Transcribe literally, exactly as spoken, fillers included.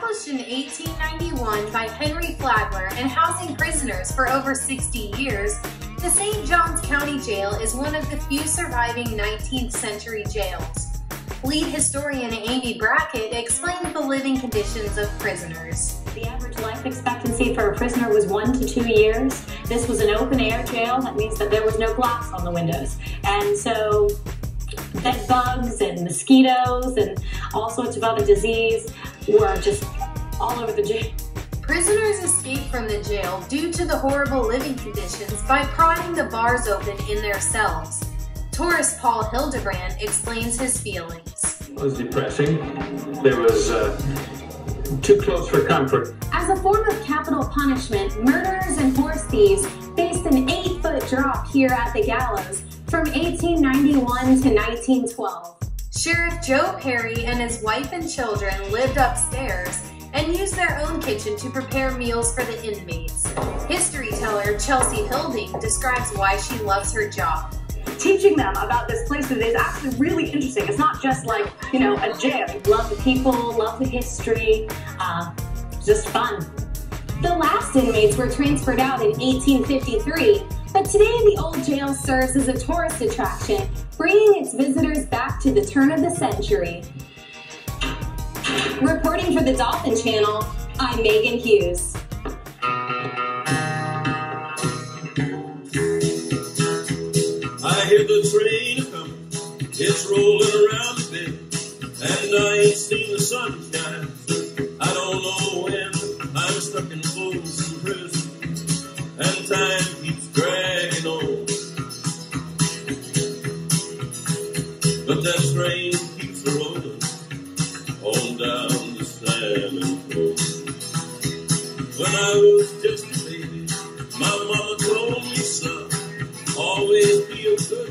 Established in eighteen ninety-one by Henry Flagler and housing prisoners for over sixty years, the Saint Johns County Jail is one of the few surviving nineteenth century jails. Lead historian Amy Brackett explains the living conditions of prisoners. The average life expectancy for a prisoner was one to two years. This was an open-air jail. That means that there was no glass on the windows. And so bed bugs and mosquitoes and all sorts of other disease were just all over the jail. Prisoners escape from the jail due to the horrible living conditions by prodding the bars open in their cells. Tourist Paul Hildebrand explains his feelings. It was depressing. There was uh, too close for comfort. As a form of capital punishment, murderers and horse thieves faced an eight-foot drop here at the gallows from eighteen ninety-one to nineteen twelve. Sheriff Joe Perry and his wife and children lived upstairs and used their own kitchen to prepare meals for the inmates. History teller Chelsea Hilding describes why she loves her job. Teaching them about this place is actually really interesting. It's not just like, you know, a jail. Love the people, love the history, uh, just fun. The last inmates were transferred out in eighteen fifty-three, but today the old jail serves as a tourist attraction, bringing its visitors back to the turn of the century. Reporting for the Dolphin Channel, I'm Megan Hughes. I hear the train coming, it's rolling around the bend, and I ain't seen the sunshine. I don't know when, I'm stuck in Folsom Prison, and time keeps dragging on. But that train keeps rolling on down the Salmon Road. When I was just a baby, my mama told me, son, always be a good